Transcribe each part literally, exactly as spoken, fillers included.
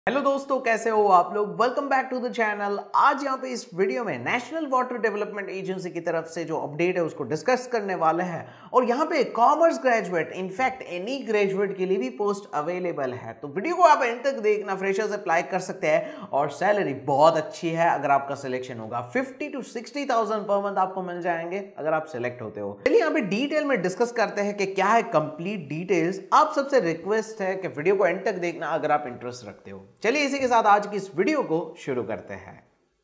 Hello दोस्तों, कैसे हो आप लोग। Welcome back to the channel. आज यहाँ पे इस वीडियो में नेशनल वाटर डेवलपमेंट एजेंसी की तरफ से जो अपडेट है उसको डिस्कस करने वाले हैं। और यहाँ पे commerce graduate, in fact any graduate के लिए भी पोस्ट अवेलेबल है, तो वीडियो को आप एंड तक देखना। फ्रेशर्स अप्लाई कर सकते हैं और सैलरी बहुत अच्छी है अगर आपका सिलेक्शन होगा। Fifty to sixty thousand per month आपको मिल जाएंगे अगर आप सिलेक्ट होते हो। चलिए यहाँ पे डिटेल में डिस्कस करते हैं कि क्या है कंप्लीट डिटेल्स। आप सबसे रिक्वेस्ट है कि वीडियो को एंड तक देखना अगर आप इंटरेस्ट रखते हो। चलिए इसी के साथ आज की इस वीडियो को शुरू करते हैं।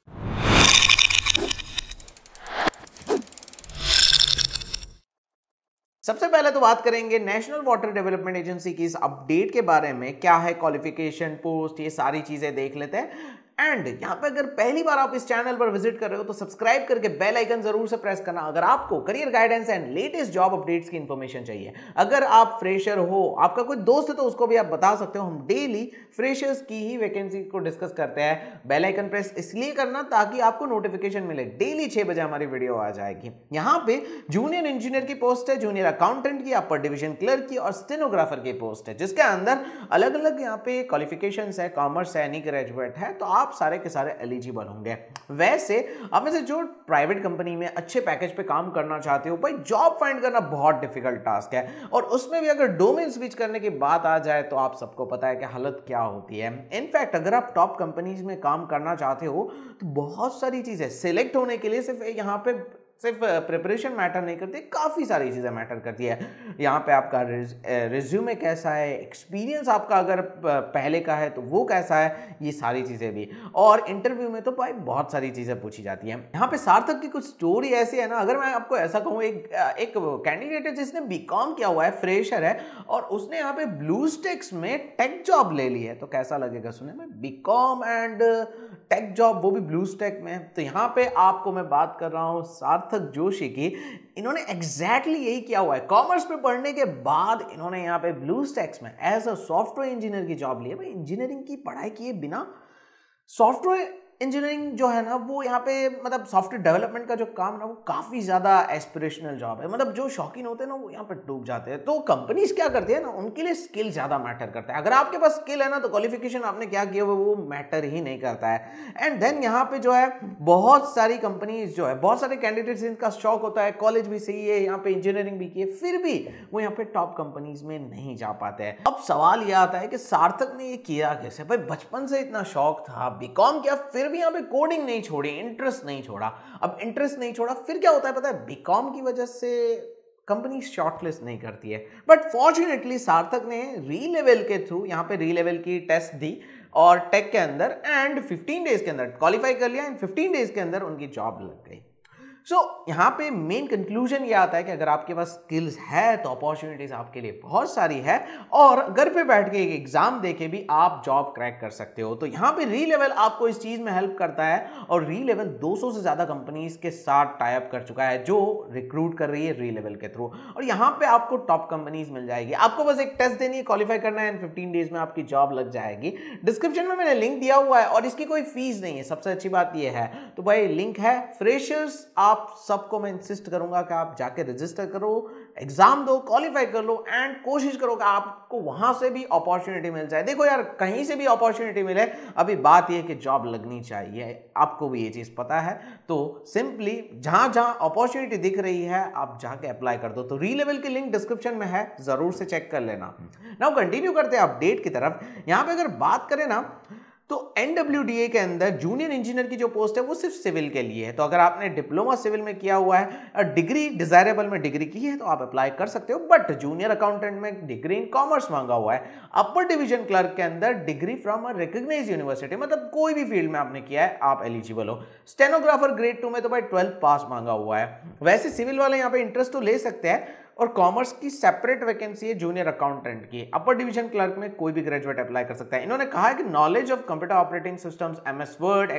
सबसे पहले तो बात करेंगे नेशनल वाटर डेवलपमेंट एजेंसी की इस अपडेट के बारे में। क्या है क्वालिफिकेशन, पोस्ट, ये सारी चीजें देख लेते हैं। एंड यहाँ पे अगर पहली बार आप इस चैनल पर विजिट कर रहे हो तो सब्सक्राइब करके बेल आइकन जरूर से प्रेस करना अगर आपको career guidance and latest job updates की इंफॉर्मेशन चाहिए। अगर आप फ्रेशर हो, आपका कोई दोस्त है तो उसको भी आप बता सकते हो। हम डेली फ्रेशर्स की ही वैकेंसी को डिस्कस करते हैं। बेल आइकन प्रेस इसलिए करना ताकि आपको नोटिफिकेशन मिले। डेली छह बजे हमारी वीडियो आ जाएगी। यहाँ पे जूनियर इंजीनियर की पोस्ट है, जूनियर अकाउंटेंट की, अपर डिवीजन क्लर्क की और स्टेनोग्राफर की पोस्ट है, जिसके अंदर अलग अलग यहाँ पे क्वालिफिकेशन है। कॉमर्स है, एनी ग्रेजुएट है, तो आप सारे के सारे एलिजिबल होंगे। वैसे आप में से जो प्राइवेट कंपनी में अच्छे पैकेज पे काम करना चाहते हो, भाई जॉब फाइंड करना बहुत डिफिकल्ट टास्क है। और उसमें भी अगर डोमेन स्विच करने की बात आ जाए तो आप सबको पता है कि हालत क्या होती है। इनफैक्ट अगर आप टॉप कंपनीज में काम करना चाहते हो तो बहुत सारी चीजें सिलेक्ट होने के लिए सिर्फ यहाँ पे सिर्फ प्रिपरेशन मैटर नहीं करती, काफ़ी सारी चीज़ें मैटर करती है। यहाँ पे आपका रिज्यूमे कैसा है, एक्सपीरियंस आपका अगर पहले का है तो वो कैसा है, ये सारी चीज़ें भी। और इंटरव्यू में तो भाई बहुत सारी चीज़ें पूछी जाती हैं। यहाँ पे सार्थक की कुछ स्टोरी ऐसी है ना, अगर मैं आपको ऐसा कहूँ, एक एक कैंडिडेट है जिसने बीकॉम किया हुआ है, फ्रेशर है, और उसने यहाँ पे ब्लूस्टेक्स में टेक जॉब ले ली है। तो कैसा लगेगा सुने में, बीकॉम एंड टेक जॉब, वो भी ब्लूस्टेक में। तो यहाँ पे आपको मैं बात कर रहा हूँ सार्थक जोशी की। इन्होंने एग्जैक्टली exactly यही किया हुआ है। कॉमर्स पे पढ़ने के बाद इन्होंने यहाँ पे ब्लूस्टेक्स में एज अ सॉफ्टवेयर इंजीनियर की जॉब ली है। भाई इंजीनियरिंग की पढ़ाई किए बिना सॉफ्टवेयर इंजीनियरिंग जो है ना, वो यहाँ पे मतलब सॉफ्टवेयर डेवलपमेंट का जो काम ना, वो काफ़ी ज़्यादा एस्पिरेशनल जॉब है। मतलब जो शौकीन होते हैं ना, वो यहाँ पे डूब जाते हैं। तो कंपनीज क्या करती है ना, उनके लिए स्किल ज़्यादा मैटर करता है। अगर आपके पास स्किल है ना, तो क्वालिफिकेशन आपने क्या किया हुआ वो मैटर ही नहीं करता है। एंड देन यहाँ पे जो है बहुत सारी कंपनीज जो है, बहुत सारे कैंडिडेट्स जिनका शौक होता है, कॉलेज भी सही है, यहाँ पे इंजीनियरिंग भी की है, फिर भी वो यहाँ पे टॉप कंपनीज में नहीं जा पाते हैं। अब सवाल यह आता है कि सार्थक ने ये किया कैसे। भाई बचपन से इतना शौक था, बीकॉम किया, फिर भी यहाँ पे कोडिंग नहीं छोड़ी, इंटरेस्ट नहीं छोड़ा। अब इंटरेस्ट नहीं छोड़ा फिर क्या होता है पता है, बीकॉम की वजह से कंपनी शॉर्टलिस्ट नहीं करती है। बट फॉर्चुनेटली सार्थक ने री लेवल के थ्रू यहाँ पे री लेवल की टेस्ट दी और टेक के अंदर, एंड फिफ्टीन डेज के अंदर क्वालिफाई कर लिया, एंड फिफ्टीन डेज के अंदर उनकी जॉब लग गई। सो so, यहाँ पे मेन कंक्लूजन ये आता है कि अगर आपके पास स्किल्स है तो अपॉर्चुनिटीज आपके लिए बहुत सारी है, और घर पे बैठ के एक एग्जाम देके भी आप जॉब क्रैक कर सकते हो। तो यहाँ पे री लेवल आपको इस चीज में हेल्प करता है, और री लेवल दो सौ से ज्यादा कंपनीज के साथ टाई अप कर चुका है जो रिक्रूट कर रही है री लेवल के थ्रू। और यहाँ पे आपको टॉप कंपनीज मिल जाएगी। आपको बस एक टेस्ट देनी है, क्वालिफाई करना है, एंड फिफ्टीन डेज में आपकी जॉब लग जाएगी। डिस्क्रिप्शन में मैंने लिंक दिया हुआ है और इसकी कोई फीस नहीं है, सबसे अच्छी बात यह है। तो भाई लिंक है। फ्रेशर्स आप आप सबको मैं इंसिस्ट करूंगा कि आप जाके रजिस्टर करो, एग्जाम दो, क्वालिफाई कर लो, एंड कोशिश करो कि आपको वहां से भी अपॉर्चुनिटी मिल जाए। देखो यार, कहीं से भी अपॉर्चुनिटी मिले, अभी बात यह कि जॉब लगनी चाहिए। आपको भी ये चीज पता है। तो सिंपली जहां जहां अपॉर्चुनिटी दिख रही है आप जाके अप्लाई कर दो। तो री लेवल की लिंक डिस्क्रिप्शन में है, जरूर से चेक कर लेना। नाउ कंटिन्यू करते हैं अपडेट की तरफ। यहां पे अगर बात करें ना, तो एन डब्ल्यू डी ए के अंदर जूनियर इंजीनियर की जो पोस्ट है वो सिर्फ सिविल के लिए है। तो अगर आपने डिप्लोमा सिविल में किया हुआ है, डिग्री डिजायरेबल में डिग्री की है, तो आप अप्लाई कर सकते हो। बट जूनियर अकाउंटेंट में डिग्री इन कॉमर्स मांगा हुआ है। अपर डिवीजन क्लर्क के अंदर degree from a recognised university, मतलब कोई भी फील्ड में आपने किया है आप एलिजिबल हो। स्टेनोग्राफर ग्रेड टू में तो भाई ट्वेल्थ पास मांगा हुआ है। वैसे सिविल वाले यहाँ पे इंटरेस्ट तो ले सकते हैं, और कॉमर्स की सेपरेट वैकेंसी है जूनियर अकाउंटेंट की। अपर डिवीजन क्लर्क में कोई भी ग्रेजुएट अप्लाई कर सकता है। इन्होंने कहा है कि knowledge of computer operating systems, MS word,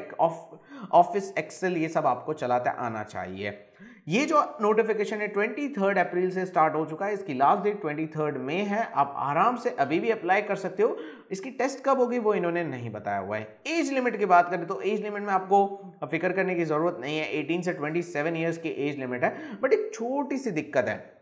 office Excel, ये सब आपको चलाते आना चाहिए। ये जो नोटिफिकेशन है तेईस अप्रैल से स्टार्ट हो चुका है। इसकी लास्ट डेट तेईस मई है। आप आराम से अभी भी अप्लाई कर सकते हो। इसकी टेस्ट कब होगी वो इन्होंने नहीं बताया हुआ है। एज लिमिट की बात करें तो एज लिमिट में आपको फिक्र करने की जरूरत नहीं है। अठारह से सत्ताईस इयर्स की एज लिमिट है। बट एक छोटी सी दिक्कत है,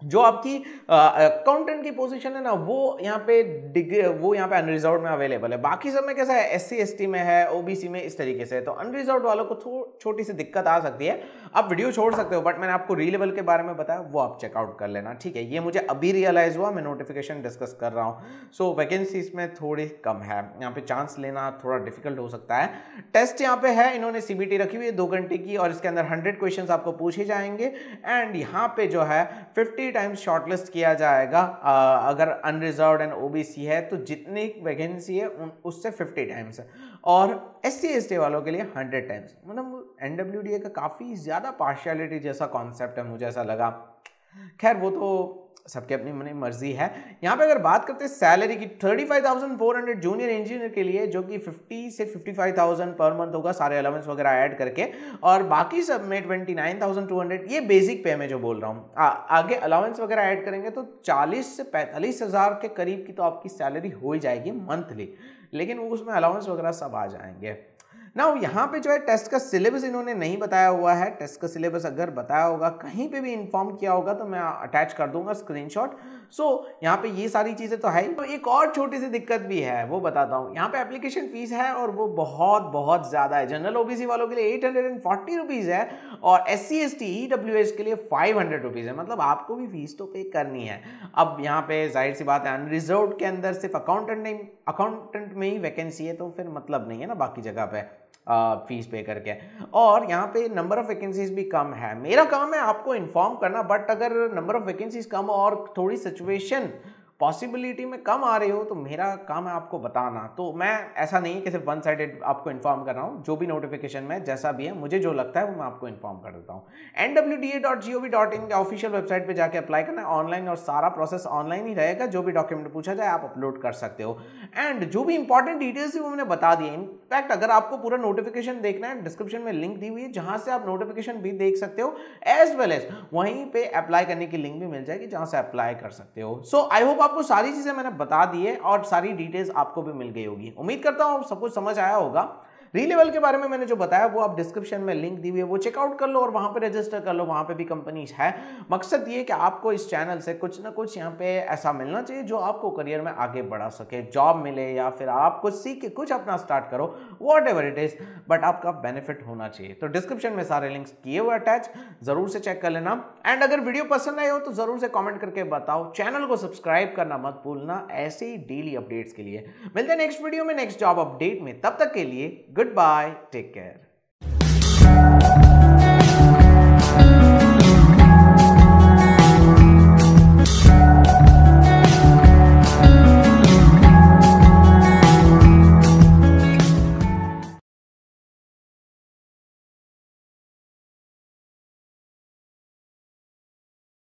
जो आपकी अकाउंटेंट की पोजीशन है ना, वो यहाँ पे डिग्री वो यहाँ पे अनरिजर्व में अवेलेबल है। बाकी सब में कैसा है, एस सी एस टी में है, ओबीसी में इस तरीके से है। तो अनरिजर्व वालों को छोटी सी दिक्कत आ सकती है। आप वीडियो छोड़ सकते हो, बट मैंने आपको री लेवल के बारे में बताया, वो आप चेकआउट कर लेना, ठीक है। ये मुझे अभी रियलाइज हुआ, मैं नोटिफिकेशन डिस्कस कर रहा हूँ। सो वैकेंसी इसमें थोड़ी कम है, यहाँ पे चांस लेना थोड़ा डिफिकल्ट हो सकता है। टेस्ट यहाँ पे है, इन्होंने सीबीटी रखी हुई है दो घंटे की, और इसके अंदर हंड्रेड क्वेश्चन आपको पूछे जाएंगे। एंड यहाँ पे जो है फिफ्टी टाइम्स शॉर्टलिस्ट किया जाएगा। आ, अगर अनरिजर्व्ड एंड ओबीसी है तो जितनी वैकेंसी है उन उससे फिफ्टी टाइम्स है, और एस सी एस टी वालों के लिए हंड्रेड टाइम्स। मतलब एनडब्ल्यूडीए का काफ़ी ज़्यादा पार्शियलिटी जैसा कॉन्सेप्ट है, मुझे ऐसा लगा। खैर वो तो सबके अपनी अपनी मर्जी है। यहाँ पे अगर बात करते हैं सैलरी की, thirty five thousand four hundred junior engineer के लिए, जो कि फिफ्टी से fifty five thousand per month होगा सारे अलाउंस वगैरह ऐड करके, और बाकी सब में twenty nine thousand two hundred. ये बेसिक पे में जो बोल रहा हूँ, आगे अलाउंस वगैरह ऐड करेंगे तो चालीस से पैंतालीस हज़ार के करीब की तो आपकी सैलरी हो ही जाएगी मंथली, लेकिन उसमें अलाउंस वगैरह सब आ जाएंगे ना। यहाँ पे जो है टेस्ट का सिलेबस इन्होंने नहीं बताया हुआ है। टेस्ट का सिलेबस अगर बताया होगा, कहीं पे भी इन्फॉर्म किया होगा, तो मैं अटैच कर दूंगा स्क्रीनशॉट। सो यहाँ पे ये सारी चीजें तो है ही। तो एक और छोटी सी दिक्कत भी है, वो बताता हूँ। यहाँ पे एप्लीकेशन फीस है और वो बहुत बहुत ज्यादा है। जनरल ओबीसी वालों के लिए eight hundred and forty rupees है, और S C S T E W S के लिए फाइव हंड्रेड रुपीज है। मतलब आपको भी फीस तो पे करनी है। अब यहाँ पे जाहिर सी बात है, अनरिजर्व्ड के अंदर सिर्फ अकाउंटेंट नहीं, अकाउंटेंट में ही वैकेंसी है, तो फिर मतलब नहीं है ना बाकी जगह पे फीस पे करके। और यहाँ पे नंबर ऑफ वैकेंसीज भी कम है। मेरा काम है आपको इन्फॉर्म करना, बट अगर नंबर ऑफ वैकेंसीज कम और थोड़ी सिचुएशन पॉसिबिलिटी में कम आ रही हो, तो मेरा काम है आपको बताना। तो मैं ऐसा नहीं है कि सिर्फ वन साइडेड आपको इन्फॉर्म कर रहा हूँ। जो भी नोटिफिकेशन में जैसा भी है, मुझे जो लगता है वो मैं आपको इन्फॉर्म कर देता हूँ। N W D A dot G O V dot in के ऑफिशियल वेबसाइट पे जाके अप्लाई करना है ऑनलाइन, और सारा प्रोसेस ऑनलाइन ही रहेगा। जो भी डॉक्यूमेंट पूछा जाए आप अपलोड कर सकते हो, एंड जो भी इंपॉर्टेंट डिटेल्स है वो मैंने बता दिए। इनफैक्ट अगर आपको पूरा नोटिफिकेशन देखना है, डिस्क्रिप्शन में लिंक दी हुई है जहां से आप नोटिफिकेशन भी देख सकते हो, एज वेल एज वहीं पे अप्लाई करने की लिंक भी मिल जाएगी जहां से अप्लाई कर सकते हो। सो आई होप आपको सारी चीजें मैंने बता दी है और सारी डिटेल्स आपको भी मिल गई होगी। उम्मीद करता हूं सब कुछ समझ आया होगा। री लेवल के बारे में मैंने जो बताया वो आप डिस्क्रिप्शन में लिंक दी हुई है, वो चेकआउट कर लो और वहां पे रजिस्टर कर लो। वहां पे भी कंपनीज है। मकसद ये कि आपको इस चैनल से कुछ ना कुछ यहाँ पे ऐसा मिलना चाहिए जो आपको करियर में आगे बढ़ा सके, जॉब मिले या फिर आप कुछ सीख के कुछ अपना स्टार्ट करो, whatever it is, but आपका बेनिफिट होना चाहिए। तो डिस्क्रिप्शन में सारे लिंक्स किए हुए अटैच, जरूर से चेक कर लेना। एंड अगर वीडियो पसंद आए हो तो जरूर से कॉमेंट करके बताओ। चैनल को सब्सक्राइब करना मत भूलना ऐसे ही डेली अपडेट्स के लिए। मिलते हैं नेक्स्ट वीडियो में नेक्स्ट जॉब अपडेट में। तब तक के लिए गुड बाय, टेक केयर।